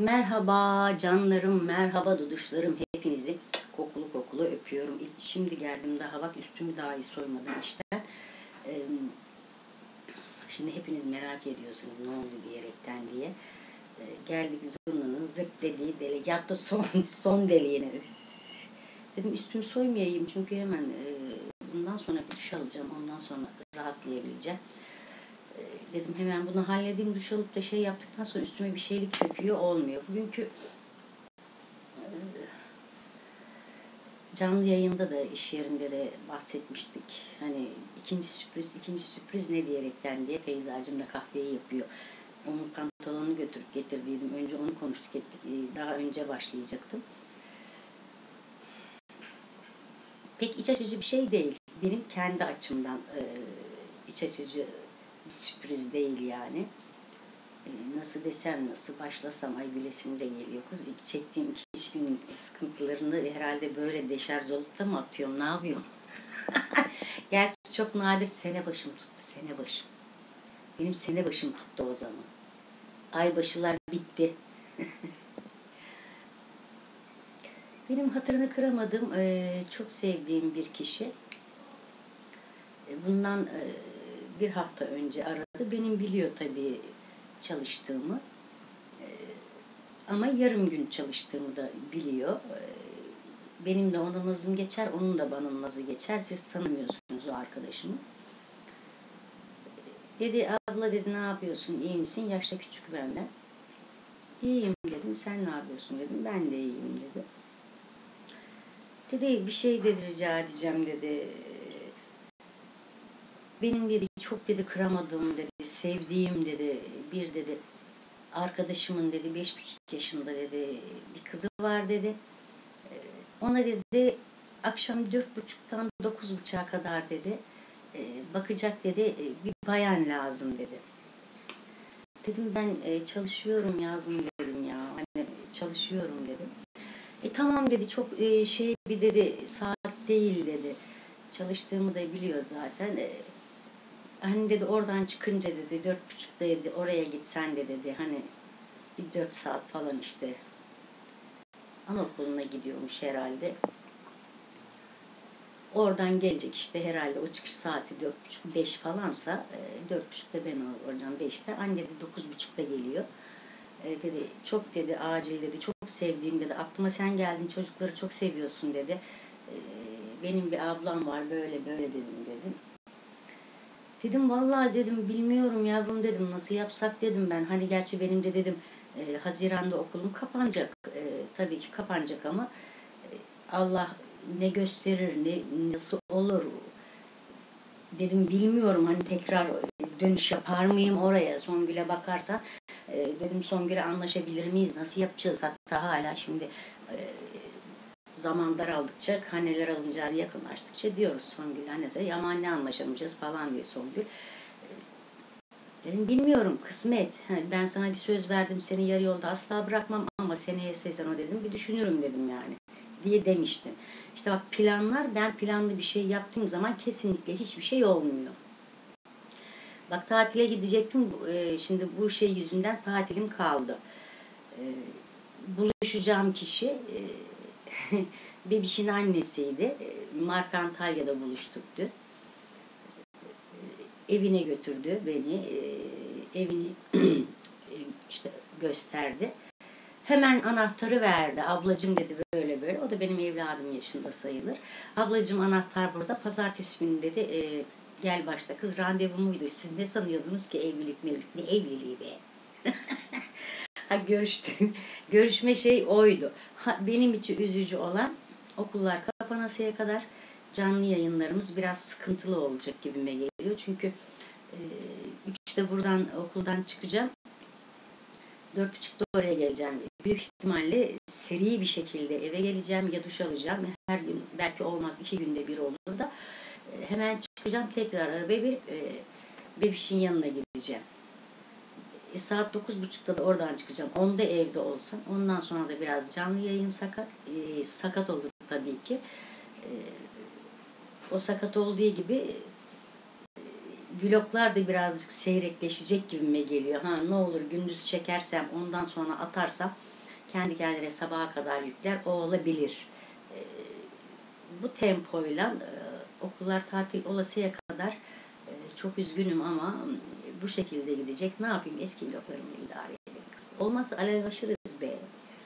Merhaba canlarım, merhaba duduşlarım, hepinizi kokulu kokulu öpüyorum. Şimdi geldim daha, bak üstümü daha iyi soymadan işten. Şimdi hepiniz merak ediyorsunuz ne oldu diyerekten diye. Geldik zurnanın zırt dediği delegatta son deliğine. Dedim üstümü soymayayım çünkü hemen bundan sonra bir duş alacağım, ondan sonra rahatlayabileceğim. Dedim hemen bunu halledeyim, duş alıp da yaptıktan sonra üstüme bir şeylik çöküyor, olmuyor. Bugünkü canlı yayında da iş yerinde de bahsetmiştik. Hani ikinci sürpriz ne diyerekten diye Feyzacığım da kahveyi yapıyor. Onun pantolonunu götürüp getirdiydim. Önce onu konuştuk ettik. Daha önce başlayacaktım. Pek iç açıcı bir şey değil. Benim kendi açımdan iç açıcı bir sürpriz değil yani. Nasıl desem, nasıl başlasam, ay gülesim de geliyor kız. İlk çektiğim 2-3 gün sıkıntılarını herhalde böyle deşarj olup da mı atıyorum, ne yapıyorum? Gerçi çok nadir sene başım tuttu, sene başım. Benim sene başım tuttu o zaman. Ay başılar bitti. Benim hatırını kıramadığım, çok sevdiğim bir kişi. Bundan bir hafta önce aradı. Benim biliyor tabii çalıştığımı. Ama yarım gün çalıştığımı da biliyor. Benim de ona nazım geçer, onun da bana nazı geçer. Siz tanımıyorsunuz o arkadaşımı. Dedi, abla dedi, ne yapıyorsun, iyi misin? Yaşta küçük benden. İyiyim dedim, sen ne yapıyorsun dedim. Ben de iyiyim dedi. Dedi, bir şey dedi, rica edeceğim dedi. Benim dedi, çok dedi kıramadığım dedi, sevdiğim dedi, bir dedi, arkadaşımın dedi 5,5 yaşında dedi, bir kızı var dedi. Ona dedi, akşam 4.30'dan 9.30'a kadar dedi, bakacak dedi, bir bayan lazım dedi. Dedim ben çalışıyorum yavrum dedim ya, hani çalışıyorum dedim. Tamam dedi, çok bir dedi, saat değil dedi. Çalıştığımı da biliyor zaten. Hani dedi oradan çıkınca dedi 4.30'da dedi oraya gitsen de dedi, hani bir 4 saat falan işte. Anaokuluna gidiyormuş herhalde. Oradan gelecek işte herhalde, o çıkış saati 4.30-5 falansa 4.30'da ben olacağım, 5'te. Anne dedi 9.30'da geliyor. Dedi çok dedi acil dedi, çok sevdiğim dedi, aklıma sen geldin, çocukları çok seviyorsun dedi. Benim bir ablam var böyle böyle dedim. Dedim vallahi dedim bilmiyorum yavrum dedim, nasıl yapsak dedim ben. Hani gerçi benim de dedim Haziran'da okulum kapanacak. Tabii ki kapanacak ama Allah ne gösterir, nasıl olur dedim, bilmiyorum hani tekrar dönüş yapar mıyım oraya, Songül'e bakarsan dedim, Songül'e anlaşabilir miyiz, nasıl yapacağız, hatta hala şimdi zaman daraldıkça, karneler alınacağını yakınlaştıkça diyoruz Songül annese, ama ne anlaşamayacağız falan diye Songül. Dedim bilmiyorum, kısmet. Ben sana bir söz verdim, seni yarı yolda asla bırakmam ama seneye sen o dedim, bir düşünürüm dedim yani diye demiştim. İşte bak, planlar, ben planlı bir şey yaptığım zaman kesinlikle hiçbir şey olmuyor. Bak tatile gidecektim, şimdi bu şey yüzünden tatilim kaldı. Buluşacağım kişi bebişin annesiydi. Mark Antalya'da buluştuk dün. Evine götürdü beni, evini işte gösterdi. Hemen anahtarı verdi. Ablacığım dedi böyle böyle. O da benim evladım yaşında sayılır. Ablacığım anahtar burada. Pazartesi günü dedi gel başta. Kız randevumuydu. Siz ne sanıyordunuz ki, evlilik mevlilik? Ne evliliği be? Görüşme şey oydu. Benim için üzücü olan, okullar kapanasıya kadar canlı yayınlarımız biraz sıkıntılı olacak gibime geliyor. Çünkü 3'te buradan okuldan çıkacağım. 4.30'da oraya geleceğim. Büyük ihtimalle seri bir şekilde eve geleceğim, ya duş alacağım. Her gün belki olmaz, 2 günde bir olur da hemen çıkacağım, tekrar arabaya binip bebişin yanına gideceğim. Saat 9.30'da da oradan çıkacağım. 10'da evde olsam. Ondan sonra da biraz canlı yayın sakat olur tabii ki. O sakat olduğu gibi vloglar da birazcık seyrekleşecek gibime geliyor. Ha, ne olur gündüz çekersem ondan sonra atarsam kendi kendine sabaha kadar yükler, o olabilir. Bu tempoyla okullar tatil olasıya kadar çok üzgünüm ama bu şekilde gidecek. Ne yapayım? Eski vloglarımla idare edeyim kız. Olmazsa alevlaşırız be.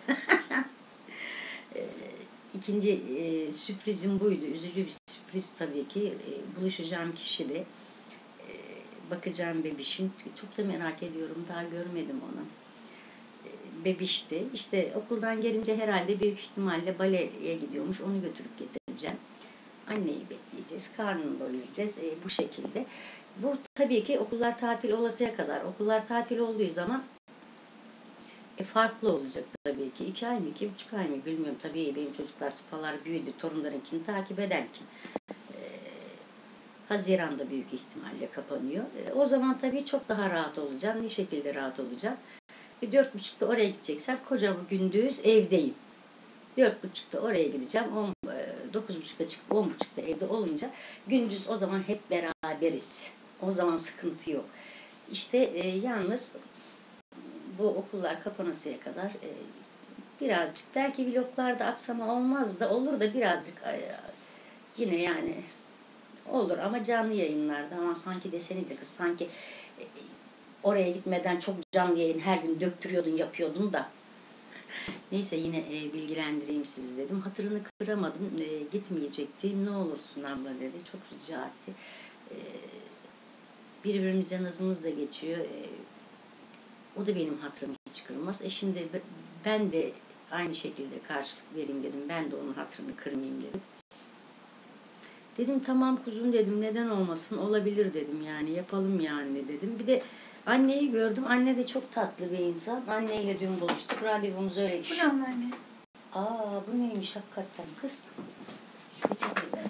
İkinci sürprizim buydu. Üzücü bir sürpriz tabii ki. Buluşacağım kişi de bakacağım bebişim. Çok da merak ediyorum. Daha görmedim onu. Bebişti. İşte okuldan gelince herhalde büyük ihtimalle baleye gidiyormuş. Onu götürüp getireceğim. Anneyi bekleyeceğiz. Karnını doyuracağız. Bu şekilde. Bu tabii ki okullar tatil olasıya kadar. Okullar tatil olduğu zaman farklı olacak tabii ki. 2 ay mı, 2,5 ay mı bilmiyorum. Tabii benim çocuklar sıpalar büyüdü. Torunlarınkini takip eden kim? Haziran'da büyük ihtimalle kapanıyor. O zaman tabii çok daha rahat olacağım. Ne şekilde rahat olacağım? 4.30'da oraya gideceksem kocam gündüz evdeyim. 4.30'da oraya gideceğim. 9.30'da çıkıp 10.30'da evde olunca gündüz o zaman hep beraberiz. O zaman sıkıntı yok. İşte yalnız bu okullar kapanasıya kadar birazcık belki vloglarda aksama olmaz da olur da birazcık yine yani olur ama canlı yayınlarda ama sanki desenize kız sanki oraya gitmeden çok canlı yayın her gün döktürüyordun yapıyordun da neyse yine bilgilendireyim sizi dedim. Hatırını kıramadım. Gitmeyecektim. Ne olursun abla dedi. Çok rica etti. Birbirimize nazımız da geçiyor. O da benim hatırım hiç kırılmaz. Şimdi ben de aynı şekilde karşılık vereyim dedim. Ben de onun hatırını kırmayayım dedim. Dedim tamam kuzum dedim. Neden olmasın? Olabilir dedim yani. Yapalım yani dedim. Bir de anneyi gördüm. Anne de çok tatlı bir insan. Anneyle dün buluştuk. Randevumuz öyle. Bu ne anne? Bu neymiş hakikaten kız? Şu peçeteyi ver.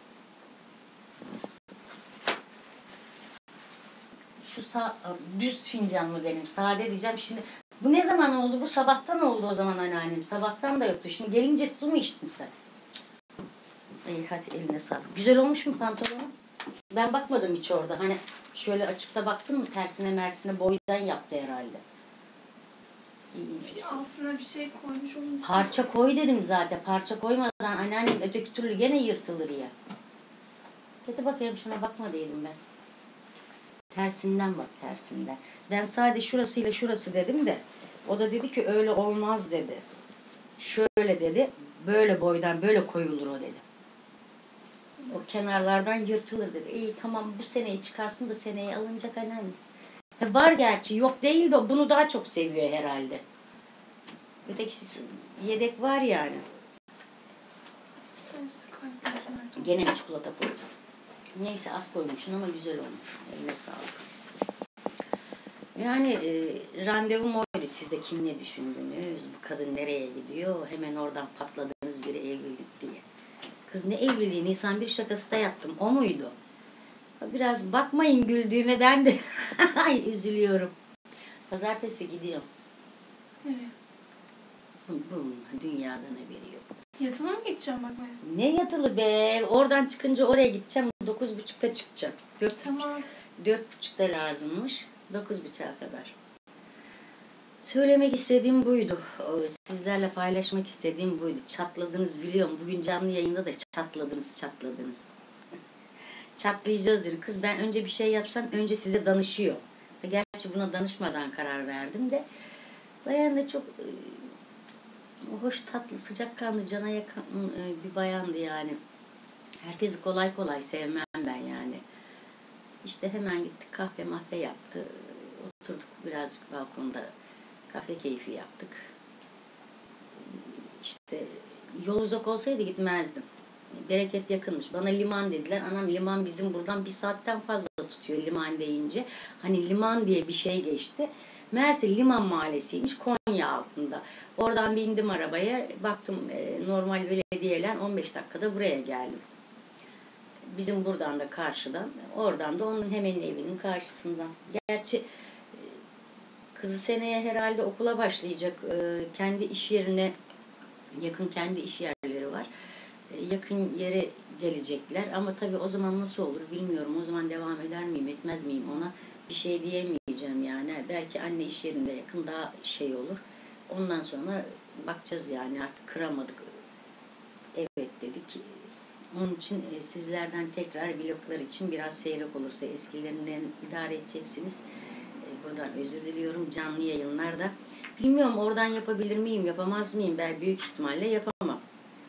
Şu düz fincan mı benim? Sade diyeceğim şimdi. Bu ne zaman oldu? Bu sabahtan oldu o zaman anneannem. Sabahtan da yoktu. Şimdi gelince su mu içtin sen? İyi hadi eline sağlık. Güzel olmuş mu pantolonun? Ben bakmadım hiç orada. Hani şöyle açıp da baktın mı tersine mersine boydan yaptı herhalde. Altına bir şey koymuş onun. Parça koy dedim zaten. Parça koymadan anneannem öteki türlü gene yırtılır ya. Dedi bakayım şuna bakma dedim ben. Tersinden bak tersinden. Ben sadece şurasıyla şurası dedim de o da dedi ki öyle olmaz dedi. Şöyle dedi. Böyle boydan böyle koyulur o dedi. O kenarlardan yırtılır dedi. İyi tamam bu seneyi çıkarsın da seneye alınacak anneannem. Var gerçi yok değil de bunu daha çok seviyor herhalde. Ötekisi yedek var yani. Gene bir çikolata koydum. Neyse az koymuşsun ama güzel olmuş. Eline sağlık. Yani randevum oydu. Siz de kim ne düşündünüz? Bu kadın nereye gidiyor? Hemen oradan patladınız biri evlilik diye. Kız ne evliliği? Nisan bir şakası da yaptım. O muydu? Biraz bakmayın güldüğüme ben de ay üzülüyorum. Pazartesi gidiyorum. Nereye? Dünyadan haberi yok. Yatılı mı gideceğim bakmaya? Ne yatılı be? Oradan çıkınca oraya gideceğim. 9.30'da çıkacağım. Tamam. 4.30'da lazımmış. 9.30'a kadar. Söylemek istediğim buydu. Sizlerle paylaşmak istediğim buydu. Çatladınız biliyorum. Bugün canlı yayında da çatladınız. Çatlayacağız dedi. Kız ben önce bir şey yapsam önce size danışıyor. Gerçi buna danışmadan karar verdim de. Bayan da çok hoş, tatlı, sıcakkanlı, cana yakın bir bayandı yani. Herkesi kolay kolay sevmem ben yani. İşte hemen gittik kahve mahve yaptı. Oturduk birazcık balkonda kahve keyfi yaptık. İşte yol uzak olsaydı gitmezdim. Bereket yakınmış. Bana liman dediler. Anam liman bizim buradan 1 saatten fazla tutuyor liman deyince. Hani liman diye bir şey geçti. Meğerse Liman Mahallesi'ymiş Konya altında. Oradan bindim arabaya. Baktım normal belediyeyle 15 dakikada buraya geldim. Bizim buradan da karşıdan. Oradan da onun hemen evinin karşısından. Gerçi kızı seneye herhalde okula başlayacak. Kendi iş yerine yakın kendi iş yerleri var. Yakın yere gelecekler. Ama tabii o zaman nasıl olur bilmiyorum. O zaman devam eder miyim, etmez miyim ona bir şey diyemeyeceğim yani. Belki anne iş yerinde yakın daha şey olur. Ondan sonra bakacağız yani, artık kıramadık. Evet dedik. Onun için sizlerden tekrar vloglar için biraz seyrek olursa eskilerinden idare edeceksiniz. Buradan özür diliyorum. Canlı yayınlarda. Bilmiyorum oradan yapabilir miyim, yapamaz mıyım? Ben büyük ihtimalle yapamam.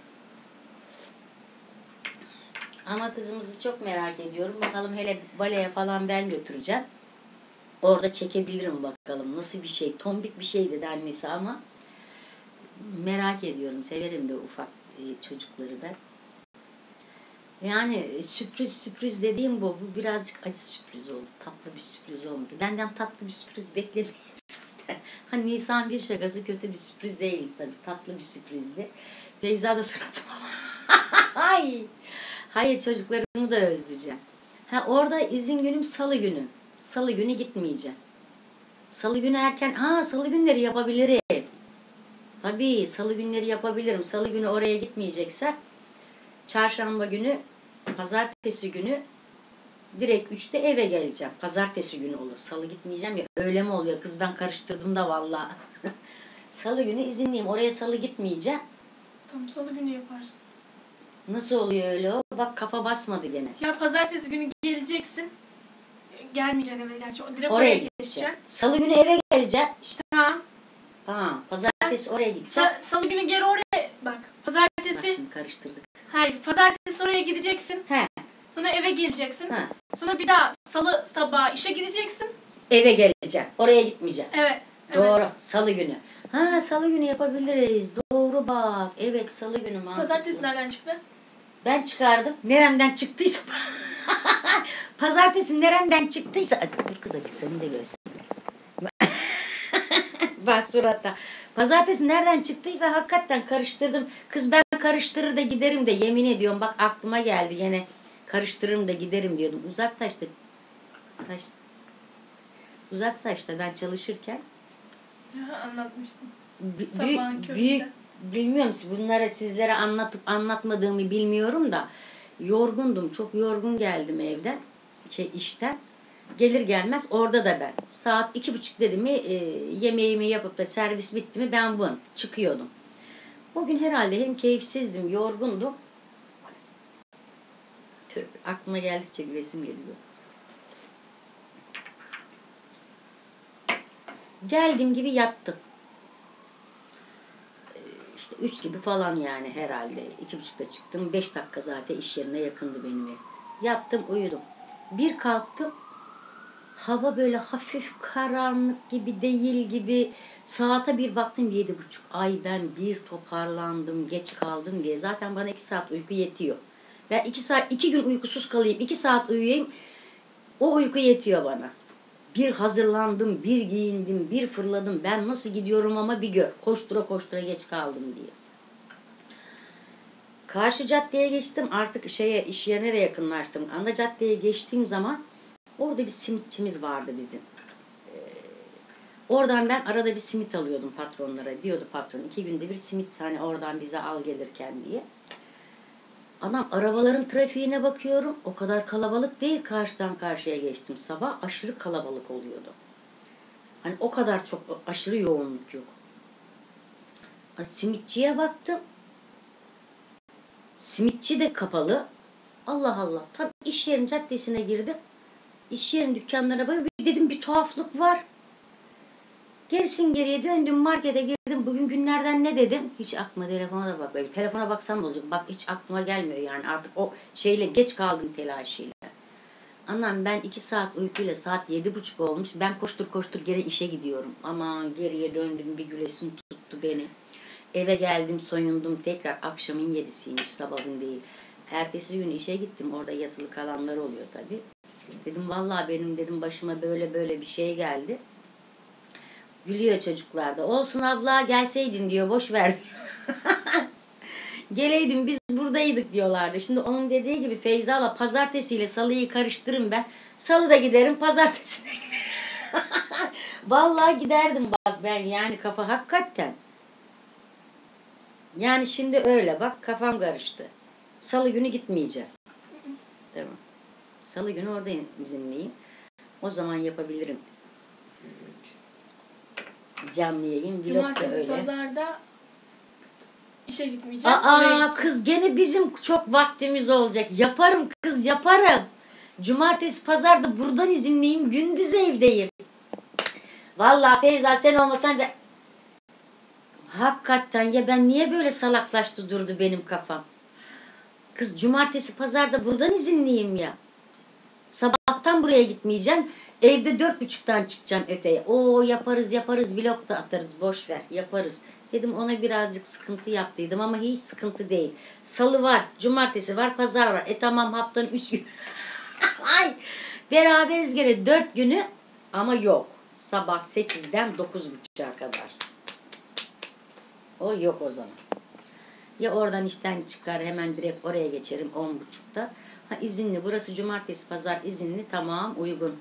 Ama kızımızı çok merak ediyorum. Bakalım, hele baleye falan ben götüreceğim. Orada çekebilirim bakalım. Nasıl bir şey? Tombik bir şey dedi annesi ama merak ediyorum. Severim de ufak çocukları ben. Yani sürpriz dediğim bu. Bu birazcık acı sürpriz oldu. Tatlı bir sürpriz olmadı. Benden tatlı bir sürpriz beklemeyin zaten. Hani Nisan bir şakası kötü bir sürpriz değil tabii. Tatlı bir sürprizdi. Feyza da suratıma ay. Hayır, çocuklarımı da özleyeceğim. Ha, orada izin günüm salı günü. Salı günü gitmeyeceğim. Salı günü erken. Salı günleri yapabilirim. Tabii salı günleri yapabilirim. Salı günü oraya gitmeyecekse çarşamba günü, pazartesi günü direkt 3'te eve geleceğim. Pazartesi günü olur. Salı gitmeyeceğim ya. Öyle mi oluyor? Kız ben karıştırdım da vallahi. Salı günü izinliyim. Oraya salı gitmeyeceğim. Tam salı günü yaparsın. Nasıl oluyor öyle o? Bak kafa basmadı gene. Ya pazartesi günü geleceksin. Gelmeyeceksin eve gerçi. Direkt Oraya geçeceksin. gideceğim. Salı günü eve geleceğim. Tamam. Pazartesi oraya gideceğim. Salı günü geri oraya bak. Pazartesi. Bak şimdi karıştırdık. Hayır. Pazartesi oraya gideceksin. He. Sonra eve geleceksin. Ha. Sonra bir daha salı sabahı işe gideceksin. Eve geleceğim. Oraya gitmeyeceğim. Evet. Doğru. Salı günü. Salı günü yapabiliriz. Doğru bak. Evet, salı günü mantıklı. Pazartesi nereden çıktı? Ben çıkardım. Neremden çıktıysa. Pazartesi neremden çıktıysa. Dur kız, açık seni de görsün. Bak suratta. Pazartesi nereden çıktıysa hakikaten karıştırdım. Kız ben karıştırır da giderim de, yemin ediyorum bak aklıma geldi yine. Karıştırırım da giderim diyordum. Uzaktaş'ta ben çalışırken Anlatmıştım. büyük bilmiyorum, bunlara sizlere anlatmadığımı bilmiyorum da yorgundum. Çok yorgun geldim evden. İşten. Gelir gelmez orada da ben. Saat 2:30 dedi mi yemeğimi yapıp da servis bitti mi ben çıkıyordum. O gün herhalde hem keyifsizdim, yorgundum. Tövbe, aklıma geldikçe gülesim geliyor. Geldiğim gibi yattım. İşte 3 gibi falan yani herhalde. 2:30'da çıktım. 5 dakika zaten iş yerine yakındı benim ev. Yattım, uyudum. Bir kalktım. Hava böyle hafif karanlık gibi değil gibi. Saate bir baktım 7:30. Ay ben bir toparlandım, geç kaldım diye. Zaten bana 2 saat uyku yetiyor. Ben 2 gün uykusuz kalayım, 2 saat uyuyayım. O uyku yetiyor bana. Bir hazırlandım, bir giyindim, bir fırladım. Ben nasıl gidiyorum ama bir gör. Koştura koştura geç kaldım diye. Karşı caddeye geçtim. Artık iş yerine de yakınlaştım. Ana caddeye geçtiğim zaman orada bir simitçimiz vardı bizim. Oradan ben arada bir simit alıyordum patronlara. Diyordu patron 2 günde bir simit hani oradan bize al gelirken diye. Adam, arabaların trafiğine bakıyorum. O kadar kalabalık değil, karşıdan karşıya geçtim. Sabah aşırı kalabalık oluyordu. Hani o kadar çok aşırı yoğunluk yok. Simitçiye baktım. Simitçi de kapalı. Allah Allah. Tam iş yerin caddesine girdim. İş yerin dükkanlarına bakıyorum. Dedim bir tuhaflık var. Geriye döndüm, markete girdim. Bugün günlerden ne dedim? Hiç aklıma, telefona da bak. Telefona baksam ne olacak? Bak hiç aklıma gelmiyor yani. Artık o geç kaldım telaşıyla. Anam ben 2 saat uykuyla saat 7:30 olmuş. Ben koştur geri işe gidiyorum. Aman geriye döndüm, bir gülesim tuttu beni. Eve geldim, soyundum. Tekrar akşamın 7'siymiş, sabahın değil. Ertesi gün işe gittim. Orada yatılı kalanlar oluyor tabii. Dedim vallahi benim başıma böyle bir şey geldi. Gülüyor çocuklar da. Olsun abla, gelseydin diyor. Boş ver diyor. Geleydin biz buradaydık diyorlardı. Şimdi onun dediği gibi Feyza'la pazartesiyle salıyı karıştırırım ben. Salı da giderim, pazartesi de giderim. Vallahi giderdim bak ben, yani kafa hakikaten. Yani şimdi öyle bak, kafam karıştı. Salı günü gitmeyeceğim. Tamam. Salı günü orada izinliyim. O zaman yapabilirim. Canlı yayın. Vlog da Cumartesi, öyle. pazarda işe gitmeyeceğim. Oraya Aa gideceğim. kız gene bizim çok vaktimiz olacak. Yaparım kız yaparım. Cumartesi pazarda buradan izinliyim. Gündüz evdeyim. Vallahi Feyza sen olmasan ben... Hakikaten ya ben niye böyle salaklaştı durdu benim kafam. Kız cumartesi pazarda buradan izinliyim ya. Sabahtan buraya gitmeyeceğim. Evde 4.30'dan çıkacağım öteye. Oo yaparız vlog da atarız boş ver yaparız. Dedim ona birazcık sıkıntı yaptıydım ama hiç sıkıntı değil. Salı var, cumartesi var, pazar var. Tamam haftanın 3 gün. Ay beraberiz gene 4 günü ama yok. Sabah 8'den 9.30'a kadar. O yok o zaman. Ya oradan işten çıkar hemen direkt oraya geçerim 10.30'da. Ha izinli. Burası cumartesi pazar izinli. Tamam uygun.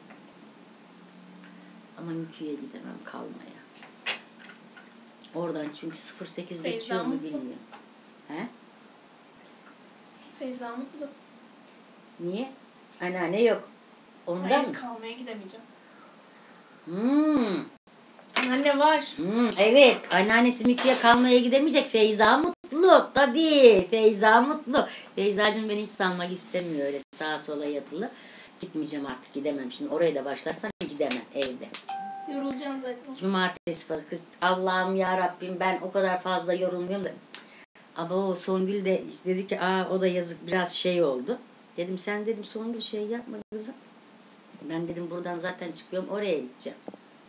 Ama Mükü'ye gidemem kalmaya. Oradan çünkü 08 geçiyor mu mutlu. bilmiyorum. He? Feyza mutlu. Niye? Anneanne yok. Ondan Hayır, mı? kalmaya gidemeyeceğim. Hmm. Anne var. Evet. Anneannesi Mükü'ye kalmaya gidemeyecek. Feyza mutlu. Tabii. Feyza mutlu. Feyzacığım beni hiç salmak istemiyor öyle sağa sola yatılı. Gitmeyeceğim artık gidemem. Şimdi oraya da başlarsam gidemem evde. Yorulacaksın zaten. Cumartesi pazar. Kız Allah'ım ya Rabbim ben o kadar fazla yorulmuyorum da. Ama o Songül de işte dedi ki o da yazık biraz şey oldu. Dedim sen dedim Songül şey yapma kızım. Ben dedim buradan zaten çıkıyorum oraya gideceğim.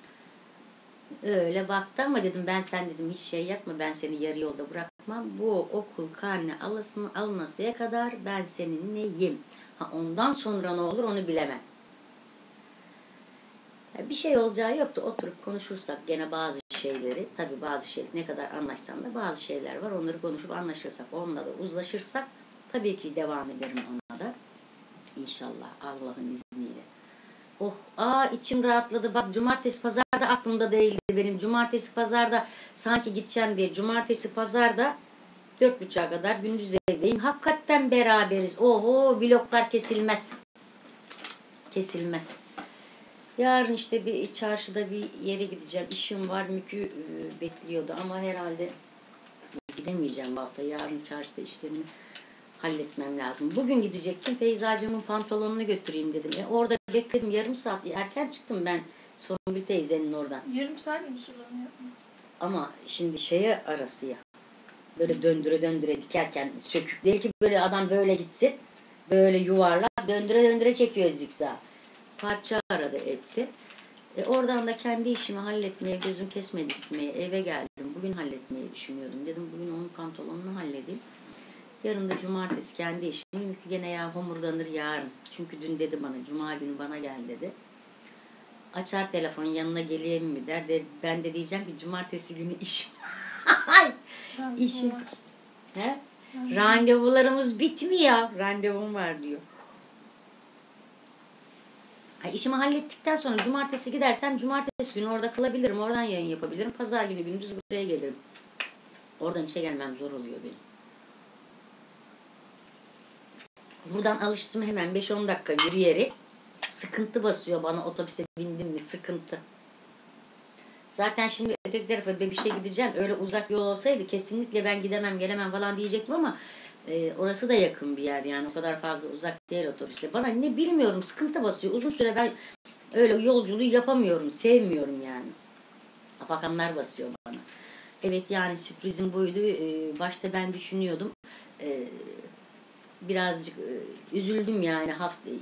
Öyle baktı ama dedim ben sen dedim hiç şey yapma ben seni yarı yolda bırakmam. Bu okul karne alınasıya kadar ben seninleyim. Ha ondan sonra ne olur onu bilemem. Bir şey olacağı yoktu. Oturup konuşursak gene bazı şeyleri, tabii bazı şeyler ne kadar anlaşsam da bazı şeyler var. Onları konuşup anlaşırsak, onunla da uzlaşırsak tabii ki devam ederim ona da. İnşallah Allah'ın izniyle. Oh, içim rahatladı. Bak cumartesi pazarda aklımda değildi benim. Cumartesi pazarda sanki gideceğim diye. Cumartesi pazarda 4.30'a kadar gündüz evdeyim. Hakikaten beraberiz. Oho vloglar kesilmez. Kesilmez. Yarın işte bir çarşıda bir yere gideceğim. İşim var. Mükü bekliyordu ama herhalde gidemeyeceğim bu hafta. Yarın çarşıda işlerimi halletmem lazım. Bugün gidecektim. Feyzacığımın pantolonunu götüreyim dedim. Orada bekledim. Yarım saat erken çıktım ben Songül teyzenin oradan. Yarım saat mi sürdü onu yapması? Ama şimdi şeye arası ya. Böyle döndüre döndüre dikerken sökük değil ki böyle adam böyle gitsin. Böyle yuvarlak döndüre döndüre çekiyor zikzak. Parça aradı etti. Oradan da kendi işimi halletmeye gözüm kesmedi gitmeye eve geldim. Bugün halletmeyi düşünüyordum. Dedim bugün onun pantolonunu halledeyim. Yarın da cumartesi kendi işim. Çünkü gene ya homurdanır yarın. Çünkü dün dedi bana cuma günü bana gel dedi. Açar telefon yanına geleyim mi der. Ben de diyeceğim ki cumartesi günü işim. İşim. He? Randevularımız bitmiyor. Randevum var diyor. İşimi hallettikten sonra cumartesi gidersem cumartesi günü orada kalabilirim. Oradan yayın yapabilirim. Pazar günü gündüz buraya gelirim. Oradan işe gelmem zor oluyor benim. Buradan alıştım hemen 5-10 dakika yürüyerek. Sıkıntı basıyor bana otobüse bindim mi sıkıntı. Zaten şimdi öteki tarafa bir şey gideceğim. Öyle uzak yol olsaydı kesinlikle ben gidemem gelemem falan diyecektim ama orası da yakın bir yer yani o kadar fazla uzak değil otobüsle. Bana ne bilmiyorum sıkıntı basıyor. Uzun süre ben öyle yolculuğu yapamıyorum. Sevmiyorum yani. Afakanlar basıyor bana. Evet yani sürprizim buydu. Başta ben düşünüyordum. Birazcık üzüldüm yani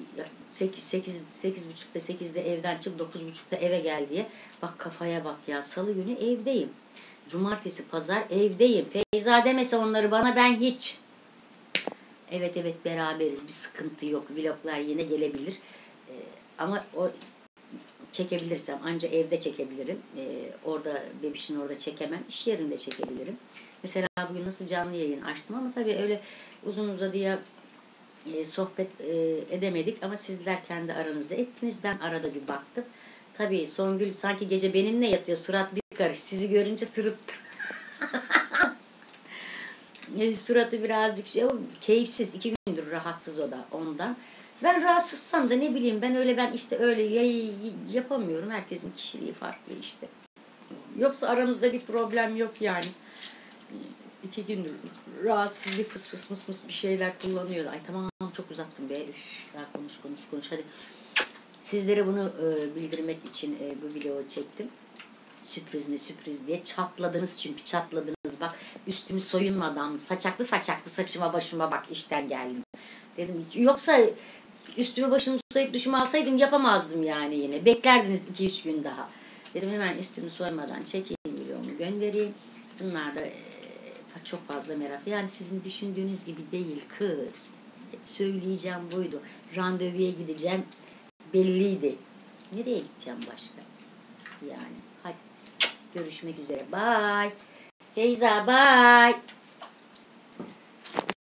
8.30'da 8'de evden çık 9.30'da eve gel diye. Bak kafaya bak ya salı günü evdeyim. Cumartesi pazar evdeyim. Feyza demese onları bana ben hiç. Evet beraberiz bir sıkıntı yok. Vloglar yine gelebilir. Ama o çekebilirsem ancak evde çekebilirim. Orada bebişin orada çekemem. İş yerinde çekebilirim. Mesela bugün nasıl canlı yayın açtım ama tabii öyle uzun uzadıya sohbet edemedik ama sizler kendi aranızda ettiniz. Ben arada bir baktım. Tabii Songül sanki gece benimle yatıyor. Surat bir karış. Sizi görünce sırıttı. Suratı birazcık şey, keyifsiz. 2 gündür rahatsız o da ondan. Ben rahatsızsam da ne bileyim ben işte öyle yapamıyorum. Herkesin kişiliği farklı işte. Yoksa aramızda bir problem yok yani. 2 gündür rahatsız bir fıs fıs mıs mıs bir şeyler kullanıyor. Ay tamam çok uzattım be. Üf, daha konuş. Hadi. Sizlere bunu bildirmek için bu videoyu çektim. Sürpriz ne sürpriz diye çatladınız çünkü çatladınız. Bak üstümü soyunmadan saçaklı saçıma başıma bak işten geldim. Dedim yoksa üstümü başımı soyup duşumu alsaydım yapamazdım yani yine. Beklerdiniz 2-3 gün daha. Dedim hemen üstümü soymadan çekeyim videomu göndereyim. Bunlar da çok fazla merak. Yani sizin düşündüğünüz gibi değil kız. Söyleyeceğim buydu. Randevuya gideceğim belliydi. Nereye gideceğim başka? Yani hadi görüşmek üzere. Bye. Feyza bye.